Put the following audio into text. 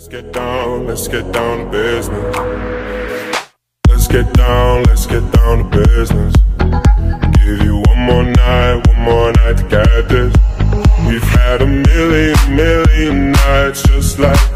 Let's get down to business. Let's get down to business. Give you one more night to get this. We've had a million nights just like